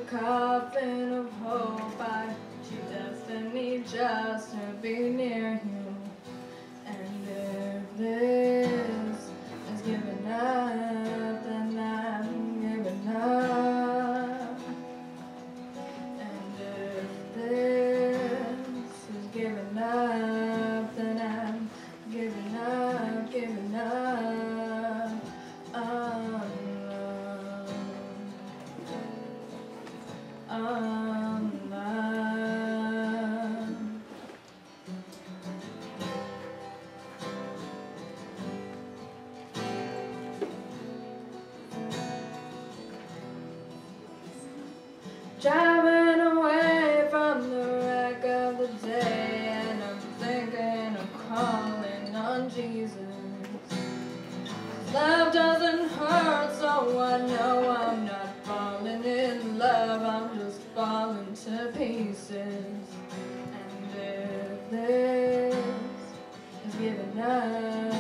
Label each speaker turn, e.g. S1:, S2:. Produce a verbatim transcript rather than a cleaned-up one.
S1: coffin of hope. I choose destiny just to be near you. And if this is giving up, then I'm giving up. And if this is giving up, then I'm giving up, giving up on love, on love. Driving away from the wreck of the day, and I'm thinking of calling on Jesus. Love doesn't hurt, so I know I'm not falling in love, I'm just falling to pieces. And if this is giving up,